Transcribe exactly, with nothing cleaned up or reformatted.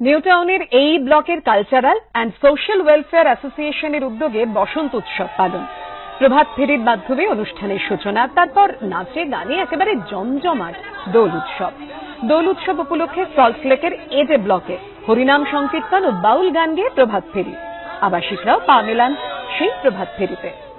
New টাউনের এই ব্লকের কালচারাল অ্যান্ড সোশ্যাল ওয়েলফেয়ার অ্যাসোসিয়েশনের উদ্যোগে বসন্ত উৎসব পালন। প্রভাত ফেরির মাধ্যমে অনুষ্ঠানের সূচনা, তারপর নাচে গানে একেবারে জমজমাট দোল উৎসব। দোল উৎসব উপলক্ষে সল্টলেকের এজে ব্লকে হরিনাম সংকীর্তন ও বাউল গান গেয়ে প্রভাত ফেরি। আবাসিকরাও পা মেলান সেই প্রভাত ফেরিতে।